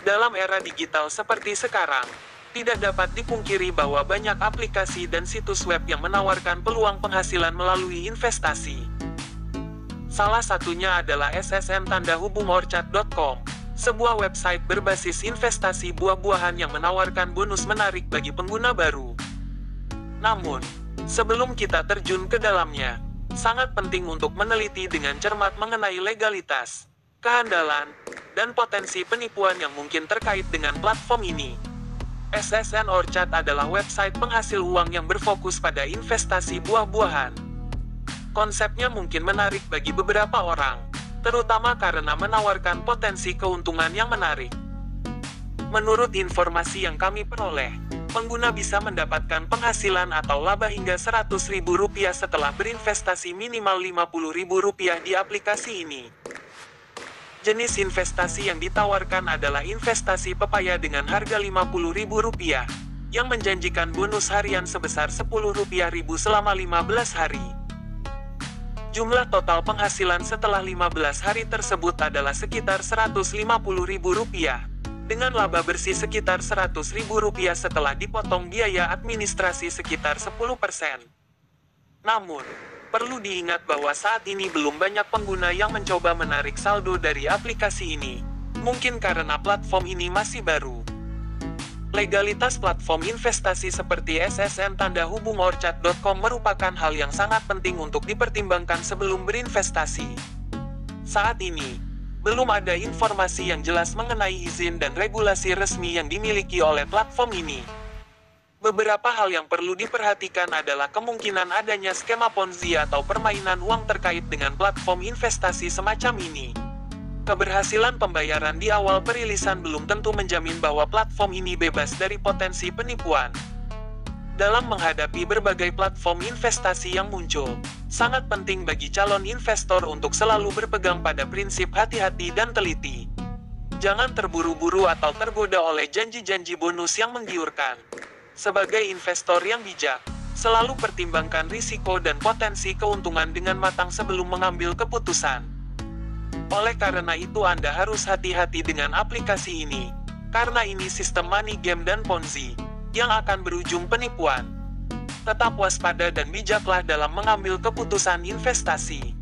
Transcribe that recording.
Dalam era digital seperti sekarang, tidak dapat dipungkiri bahwa banyak aplikasi dan situs web yang menawarkan peluang penghasilan melalui investasi. Salah satunya adalah ssn-orchard.com, sebuah website berbasis investasi buah-buahan yang menawarkan bonus menarik bagi pengguna baru. Namun, sebelum kita terjun ke dalamnya, sangat penting untuk meneliti dengan cermat mengenai legalitas, kehandalan, dan potensi penipuan yang mungkin terkait dengan platform ini. SSN Orchard adalah website penghasil uang yang berfokus pada investasi buah-buahan. Konsepnya mungkin menarik bagi beberapa orang, terutama karena menawarkan potensi keuntungan yang menarik. Menurut informasi yang kami peroleh, pengguna bisa mendapatkan penghasilan atau laba hingga Rp100.000 setelah berinvestasi minimal Rp50.000 di aplikasi ini. Jenis investasi yang ditawarkan adalah investasi pepaya dengan harga Rp50.000, yang menjanjikan bonus harian sebesar Rp10.000 selama 15 hari. Jumlah total penghasilan setelah 15 hari tersebut adalah sekitar Rp150.000, dengan laba bersih sekitar Rp100.000 setelah dipotong biaya administrasi sekitar 10%. Namun, perlu diingat bahwa saat ini belum banyak pengguna yang mencoba menarik saldo dari aplikasi ini, mungkin karena platform ini masih baru. Legalitas platform investasi seperti ssn-orchard.com merupakan hal yang sangat penting untuk dipertimbangkan sebelum berinvestasi. Saat ini, belum ada informasi yang jelas mengenai izin dan regulasi resmi yang dimiliki oleh platform ini. Beberapa hal yang perlu diperhatikan adalah kemungkinan adanya skema Ponzi atau permainan uang terkait dengan platform investasi semacam ini. Keberhasilan pembayaran di awal perilisan belum tentu menjamin bahwa platform ini bebas dari potensi penipuan. Dalam menghadapi berbagai platform investasi yang muncul, sangat penting bagi calon investor untuk selalu berpegang pada prinsip hati-hati dan teliti. Jangan terburu-buru atau tergoda oleh janji-janji bonus yang menggiurkan. Sebagai investor yang bijak, selalu pertimbangkan risiko dan potensi keuntungan dengan matang sebelum mengambil keputusan. Oleh karena itu Anda harus hati-hati dengan aplikasi ini, karena ini sistem money game dan Ponzi yang akan berujung penipuan. Tetap waspada dan bijaklah dalam mengambil keputusan investasi.